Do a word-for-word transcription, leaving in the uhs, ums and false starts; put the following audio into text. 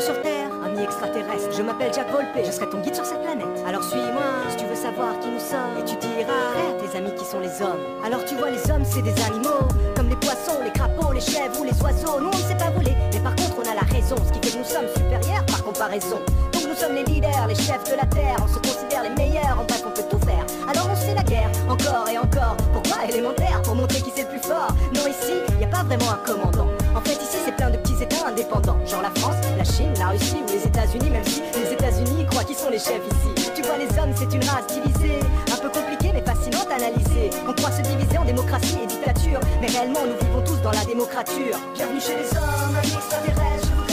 sur Terre, ami extraterrestre. Je m'appelle Jack Volpe, je serai ton guide sur cette planète. Alors suis-moi, si tu veux savoir qui nous sommes. Et tu diras, frère, tes amis qui sont les hommes. Alors tu vois, les hommes c'est des animaux, comme les poissons, les crapauds, les chèvres ou les oiseaux. Nous on ne sait pas voler, mais par contre on a la raison. Ce qui fait que nous sommes supérieurs par comparaison. Donc nous sommes les leaders, les chefs de la terre. On se considère les meilleurs, en bref on peut tout faire. Alors on se fait la guerre, encore et encore. Pourquoi élémentaire? Pour montrer qui c'est le plus fort. Non, ici, y a pas vraiment un commandant. En fait ici c'est plein de petits états indépendants. Genre la France, la Chine, la Russie ou les États-Unis. Même si les États-Unis croient qu'ils sont les chefs ici. Tu vois, les hommes c'est une race divisée, un peu compliquée mais fascinante à analyser. On croit se diviser en démocratie et dictature, mais réellement nous vivons tous dans la démocrature. Bienvenue chez les hommes, amis extraterrestres.